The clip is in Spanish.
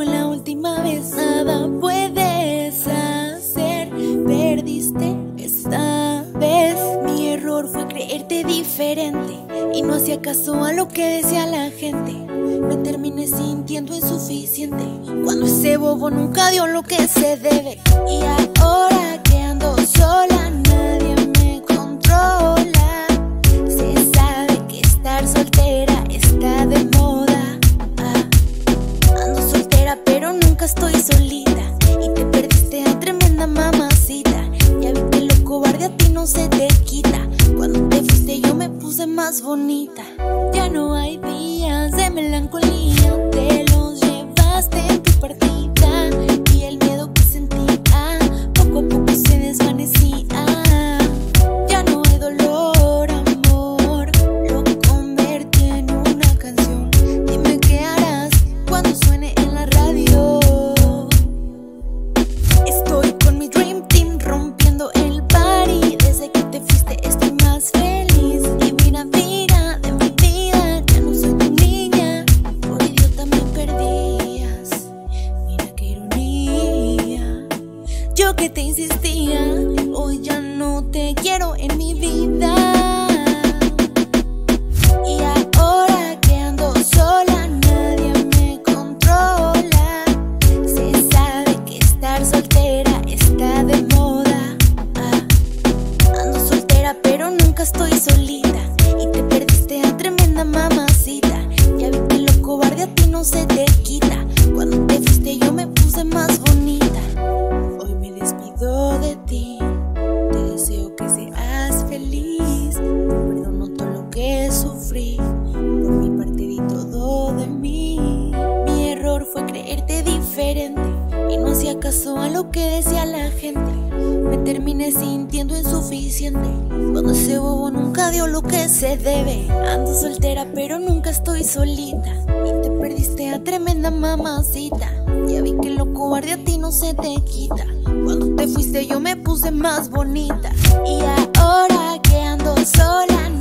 la última vez. Nada puedes hacer, perdiste esta vez. Mi error fue creerte diferente y no hacía caso a lo que decía la gente. Me terminé sintiendo insuficiente cuando ese bobo nunca dio lo que se debe. Y ahora que ando sola, nadie me controla. Se sabe que estar soltera está de moda. Ando soltera pero nunca estoy solita. Y te perdiste a tremenda mamacita. Ya vi que lo cobarde a ti no se te quita. Cuando te fuiste yo me puse más bonita. Ya no hay días de melancolía, te los llevaste en tu partida. Y el miedo que sentía poco a poco se desvanecía. Ya no hay dolor, amor, lo convertí en una canción. Dime qué harás cuando suene en la radio. Estoy con mi Dream Team rompiendo el party. Desde que te fuiste estoy más feliz. Y mira, mira, de mi vida ya no soy tu niña. Por idiota me perdías. Mira qué ironía. Yo que te insistía, hoy ya no te quiero en mi vida. Y ahora que ando sola, nadie me controla. Se sabe que estar soltera está de moda. Ando soltera pero nunca estoy solita. Y te perdiste a tremenda mamacita. Ya vi que lo cobarde a ti no se te quita. Cuando te fuiste yo me puse más bonita. Hoy me despido de ti. Te deseo que seas feliz. Perdono todo lo que sufrí. Por mi parte di todo de mí. Mi error fue creerte diferente y no hacía caso a lo que decía la gente. Me terminé sintiendo insuficiente cuando ese bobo nunca dio lo que se debe. Ando soltera pero nunca estoy solita. Y te perdiste a tremenda mamacita. Ya vi que lo cobarde a ti no se te quita. Cuando te fuiste yo me puse más bonita. Y ahora que ando sola,